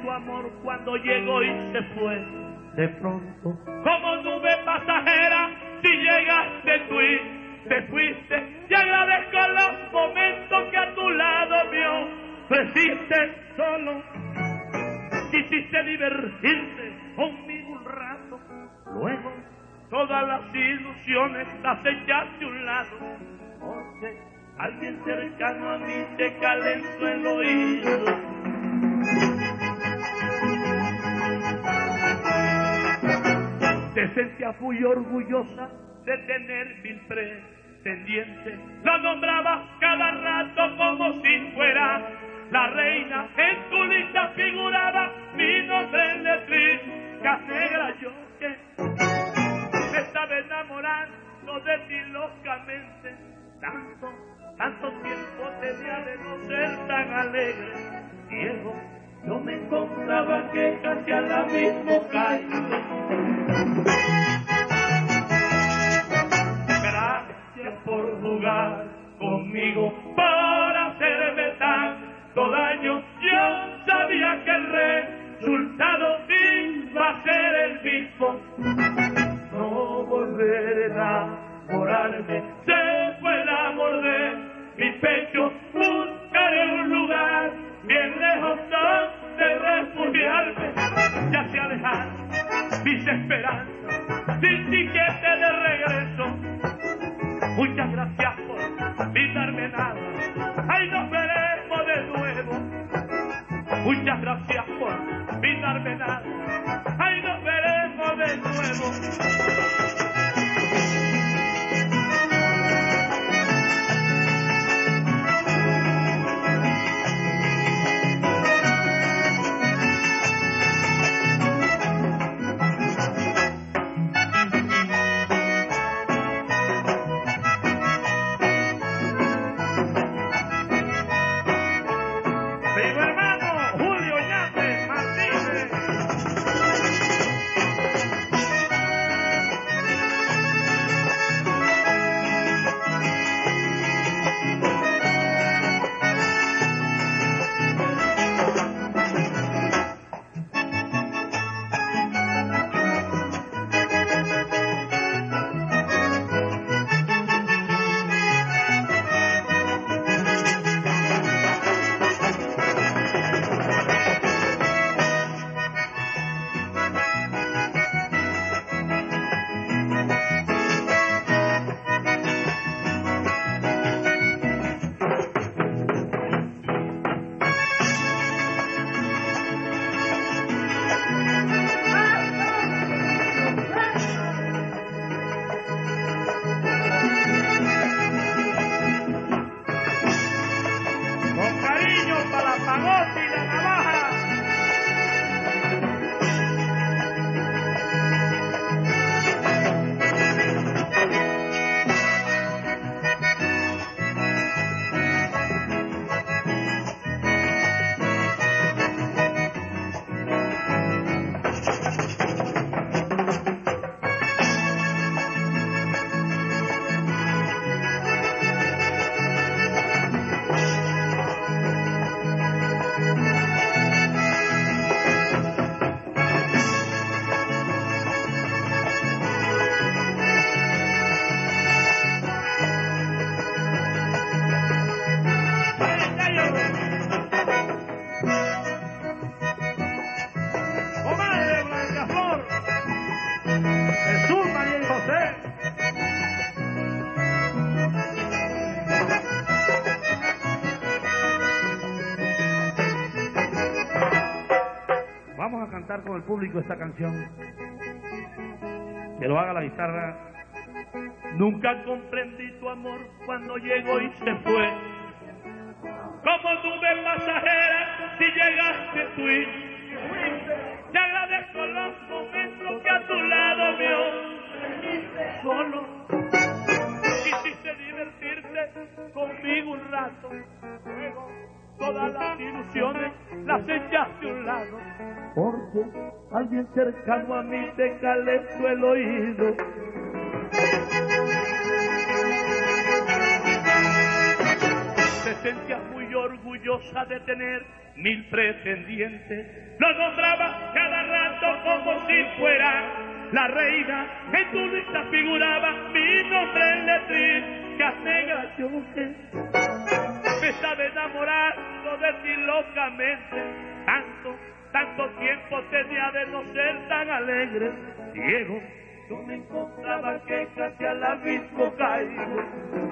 tu amor cuando llegó y se fue. De pronto, como nube pasajera, si llegaste tú y te fuiste, y agradezco los momentos que a tu lado mío ofreciste solo. Quisiste divertirte conmigo un rato, luego todas las ilusiones las echaste a un lado, porque alguien cercano a mí te calentó el oído. Te sentías muy orgullosa de tener 1000 pretendientes, la nombraba cada rato como si fuera la reina, en tu lista figuraba mi nombre en letras negras. Yo que me estaba enamorando de ti locamente, tanto tiempo tenía de no ser tan alegre. Viejo, yo me encontraba que casi a la misma caído. Gracias por jugar conmigo, por hacerme tanto daño. Yo sabía que el resultado iba a ser el mismo. No volveré a enamorarme, se fue el amor de mi pecho. Buscaré un lugar bien lejos donde refugiarme. Ya se alejaron mis esperanzas, sin tiquete de regreso. Muchas gracias por brindarme nada, ahí nos veremos de nuevo. Muchas gracias por brindarme nada, ahí nos veremos de nuevo. Con el público esta canción, que lo haga la guitarra. Nunca comprendí tu amor cuando llegó y se fue, como nube pasajera, si llegaste tú y te agradezco los momentos que a tu lado vio solo. Quisiste divertirte conmigo un rato, luego todas las ilusiones las echaste a un lado, porque alguien cercano a mí te calentó el oído. Te sentías muy orgulloso orgullosa de tener 1000 pretendientes. Lo nombraba cada rato como si fuera la reina. En tu lista figuraba mi nombre en letriscas negras. Yo que me estaba enamorando de ti locamente. Tanto tiempo tenía de no ser tan alegre. Ciego, yo me encontraba que casi al abismo caigo.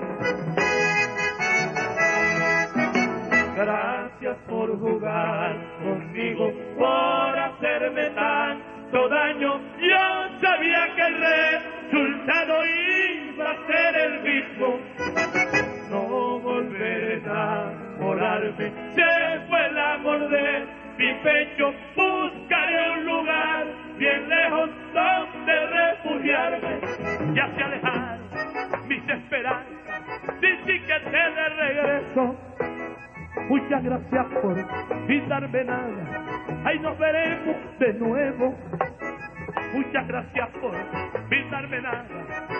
Gracias por jugar conmigo, por hacerme tanto daño. Yo sabía que el resultado iba a ser el mismo. No volveré a enamorarme, se fue el amor de mi pecho. Buscaré un lugar bien lejos donde refugiarme. Ya se alejaron mis esperanzas, sí que te de regreso. Muchas gracias por invitarme nada. Ahí nos veremos de nuevo. Muchas gracias por invitarme nada.